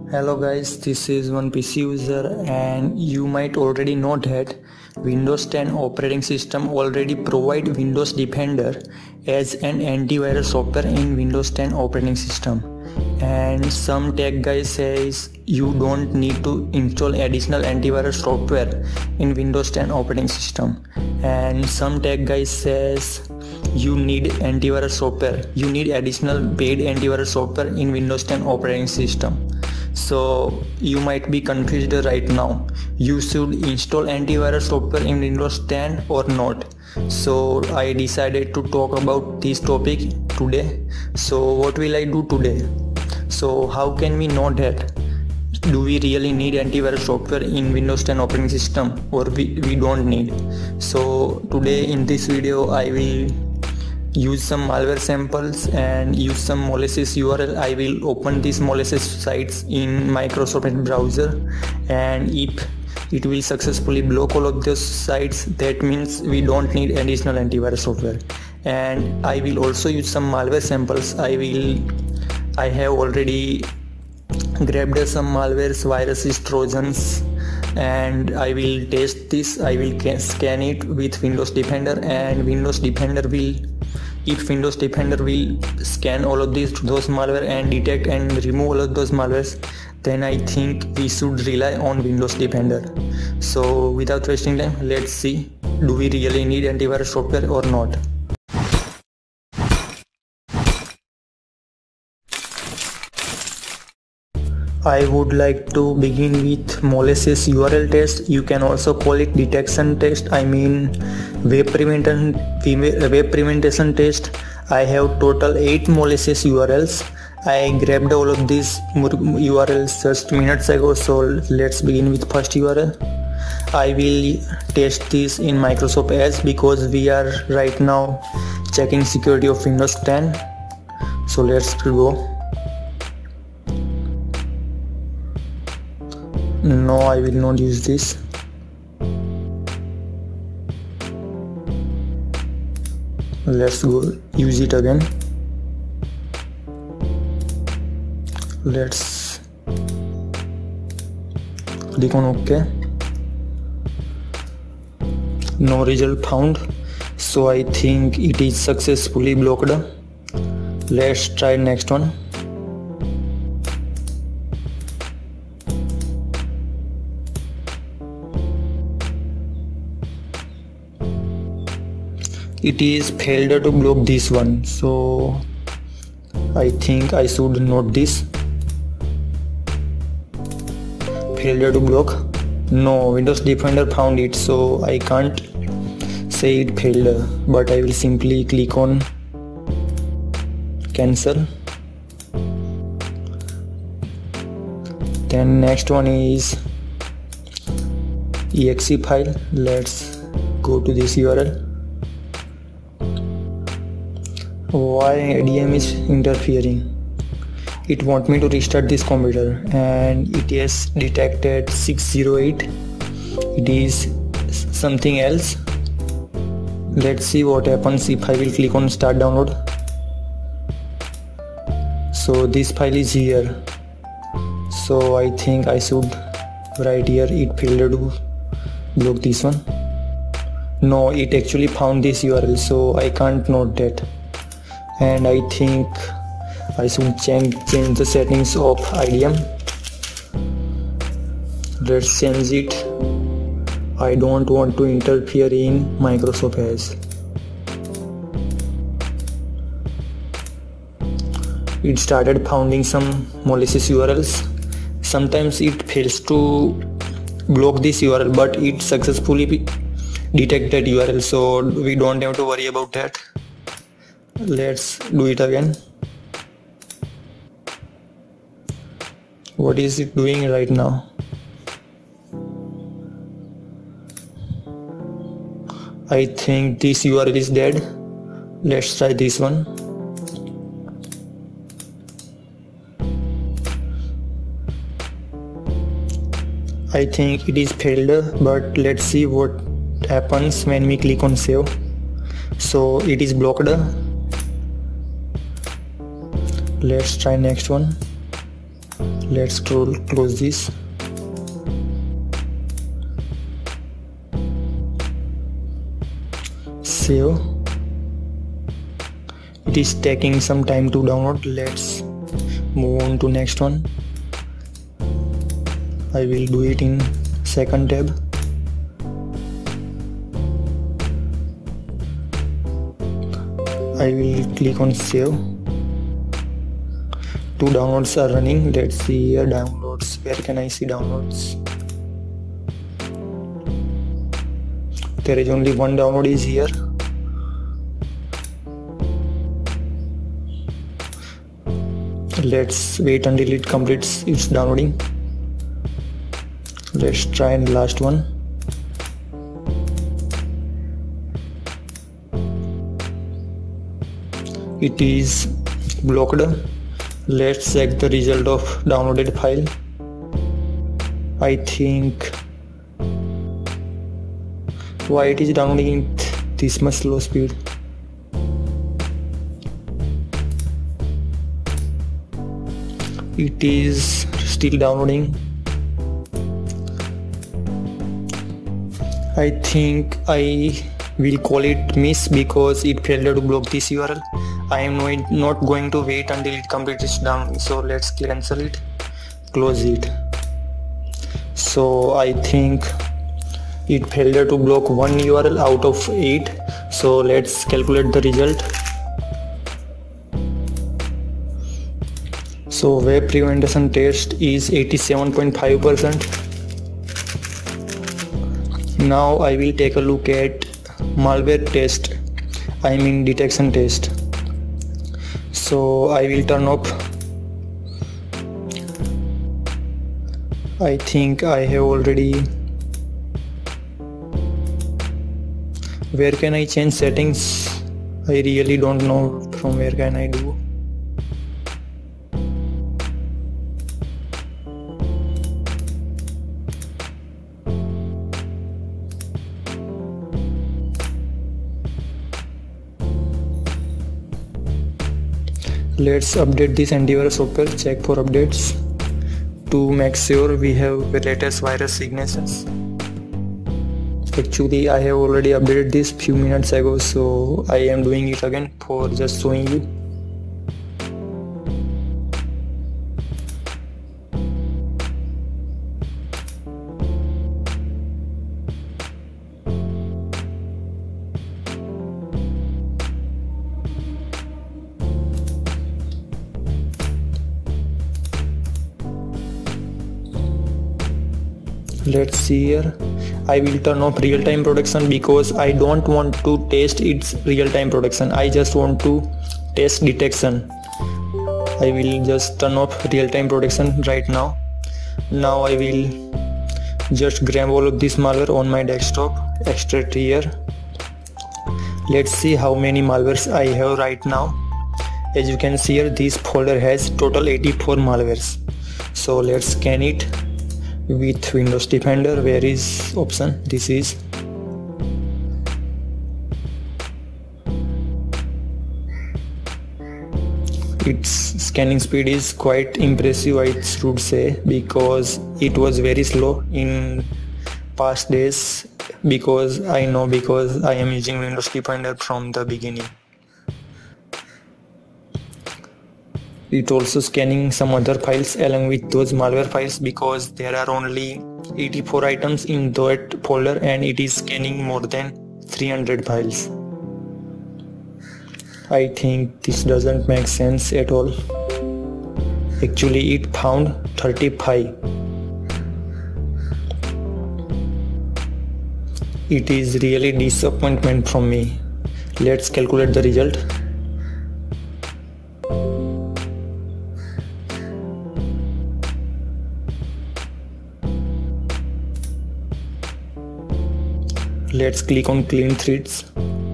Hello guys, this is one PC user and you might already know that Windows 10 operating system already provide Windows Defender as an antivirus software in Windows 10 operating system, and some tech guys says you don't need to install additional antivirus software in Windows 10 operating system, and some tech guys says you need antivirus software, you need additional paid antivirus software in Windows 10 operating system. So you might be confused right now. You should install antivirus software in Windows 10 or not. So I decided to talk about this topic today. So what will I do today? So how can we know that? Do we really need antivirus software in Windows 10 operating system or we don't need? So today in this video I will use some malware samples and use some malicious URL. I will open these malicious sites in Microsoft Edge browser, and if it will successfully block all of those sites, that means we don't need additional antivirus software. And I will also use some malware samples. I have already grabbed some malwares, viruses, trojans, and I will test this. I will scan it with Windows Defender, and if Windows Defender will scan all of those malware and detect and remove all of those malwares, then I think we should rely on Windows Defender. So without wasting time, let's see, do we really need antivirus software or not? I would like to begin with malicious URL test. You can also call it detection test. I mean web prevention test. I have total 8 malicious URLs. I grabbed all of these URLs just minutes ago. So let's begin with first URL. I will test this in Microsoft Edge because we are right now checking security of Windows 10. So let's go. No, I will not use this. Let's go use it again. Let's click on OK. No result found, so I think it is successfully blocked. Let's try next one. It is failed to block this one, so I think I should note this. Failure to block. No, Windows Defender found it, so I can't say it failed, but I will simply click on cancel. Then next one is exe file. Let's go to this URL. Why ADM is interfering? It wants me to restart this computer and it has detected 608. It is something else. Let's see what happens if I will click on start download. So this file is here, so I think I should write here it failed to block this one. No, it actually found this URL, so I can't note that. And I think I should change the settings of IDM. Let's change it. I don't want to interfere in Microsoft Edge. It started finding some malicious URLs. Sometimes it fails to block this URL, but it successfully detected URL, so we don't have to worry about that. Let's do it again. What is it doing right now? I think this URL is dead. Let's try this one. I think it is failed, but let's see what happens when we click on save. So it is blocked. Let's try next one. Let's close this. Save. It is taking some time to download. Let's move on to next one. I will do it in second tab. I will click on save. 2 downloads are running. Let's see here downloads. Where can I see downloads? There is only one download is here. Let's wait until it completes its downloading. Let's try the last one. It is blocked. Let's check the result of downloaded file. I think why it is downloading at this much slow speed. It is still downloading. I think I will call it miss because it failed to block this URL. I am not going to wait until it completes its downloading, so let's cancel it, close it. So I think it failed to block one URL out of 8. So let's calculate the result. So web prevention test is 87.5%. Now I will take a look at malware test, I mean detection test. So I will turn off. I think I have already. Where can I change settings? I really don't know from where can I do. Let's update this antivirus software, check for updates to make sure we have the latest virus signatures. Actually I have already updated this few minutes ago, so I am doing it again for just showing you. Let's see here. I will turn off real-time protection because I don't want to test its real-time protection. I just want to test detection. I will just turn off real-time protection right now. Now I will just grab all of this malware on my desktop, extract here. Let's see how many malwares I have right now. As you can see here, this folder has total 84 malwares. So let's scan it with Windows Defender. Where is option? This is. Its scanning speed is quite impressive, I should say, because it was very slow in past days, because I am using Windows Defender from the beginning. It also scanning some other files along with those malware files, because there are only 84 items in that folder and it is scanning more than 300 files. I think this doesn't make sense at all. Actually it found 35. It is really disappointment from me. Let's calculate the result. Let's click on clean threads.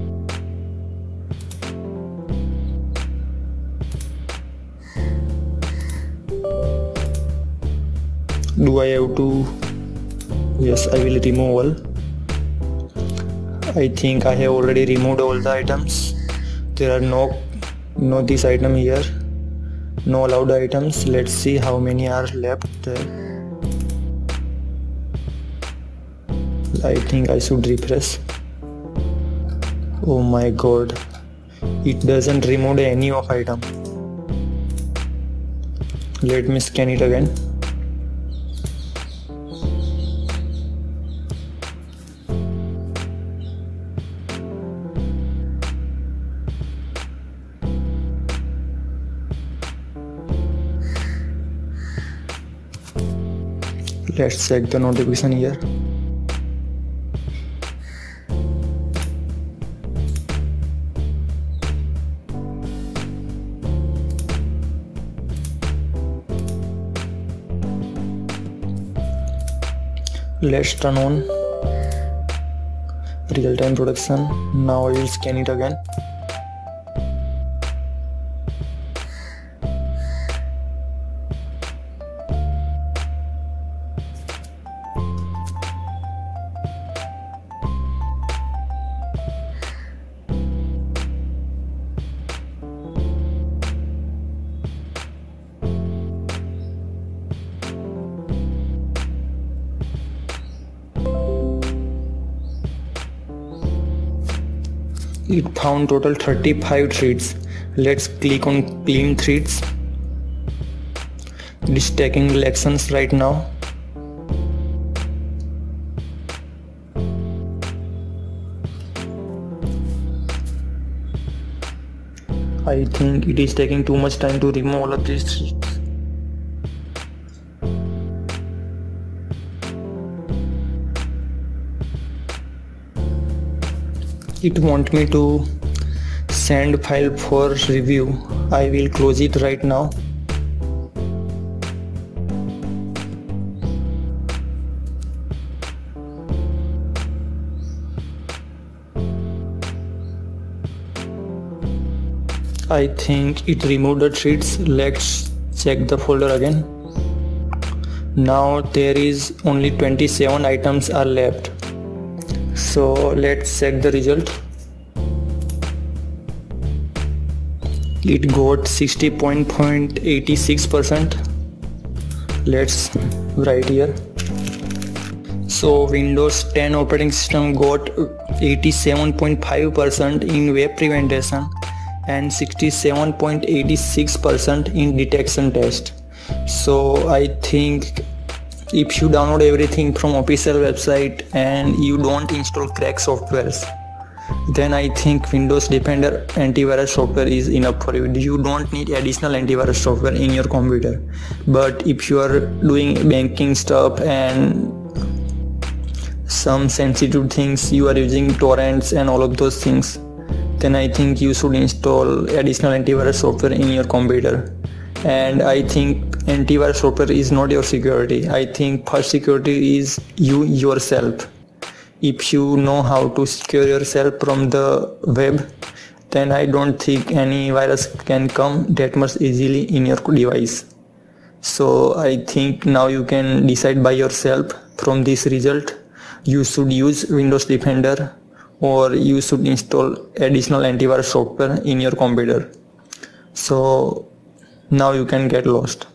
Do I have to? Yes, I will remove all. I think I have already removed all the items. There are no this item here. No allowed items. Let's see how many are left there. I think I should refresh. Oh my god, it doesn't remove any of item. Let me scan it again. Let's check the notification here. Let's turn on real-time production. Now I will scan it again. It found total 35 threads. Let's click on clean threads. It is taking elections right now. I think it is taking too much time to remove all of these threads. It wants me to send file for review. I will close it right now. I think it removed the threads. Let's check the folder again. Now there is only 27 items are left. So let's check the result. It got 60.86%. Let's write here. So Windows 10 operating system got 87.5% in web prevention and 67.86% in detection test. So I think if you download everything from official website and you don't install crack softwares, then I think Windows Defender antivirus software is enough for you. You don't need additional antivirus software in your computer. But if you are doing banking stuff and some sensitive things, you are using torrents and all of those things, then I think you should install additional antivirus software in your computer. And I think antivirus software is not your security. I think first security is you yourself. If you know how to secure yourself from the web, then I don't think any virus can come that much easily in your device. So I think now you can decide by yourself from this result. You should use Windows Defender or you should install additional antivirus software in your computer. So now you can get lost.